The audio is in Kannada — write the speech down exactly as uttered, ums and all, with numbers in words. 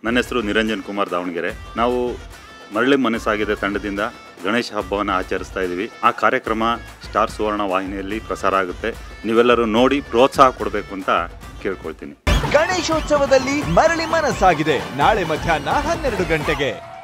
ನನ್ನ ಹೆಸರು ನಿರಂಜನ್ ಕುಮಾರ್ ದಾವಣಗೆರೆ. ನಾವು ಮರಳಿ ಮನಸ್ಸಾಗಿದೆ ತಂಡದಿಂದ ಗಣೇಶ ಹಬ್ಬವನ್ನು ಆಚರಿಸ್ತಾ ಇದ್ದೀವಿ. ಆ ಕಾರ್ಯಕ್ರಮ ಸ್ಟಾರ್ ಸುವರ್ಣ ವಾಹಿನಿಯಲ್ಲಿ ಪ್ರಸಾರ ಆಗುತ್ತೆ. ನೀವೆಲ್ಲರೂ ನೋಡಿ ಪ್ರೋತ್ಸಾಹ ಕೊಡಬೇಕು ಅಂತ ಕೇಳ್ಕೊಳ್ತೀನಿ. ಗಣೇಶೋತ್ಸವದಲ್ಲಿ ಮರಳಿ ಮನಸ್ಸಾಗಿದೆ ನಾಳೆ ಮಧ್ಯಾಹ್ನ ಹನ್ನೆರಡು ಗಂಟೆಗೆ.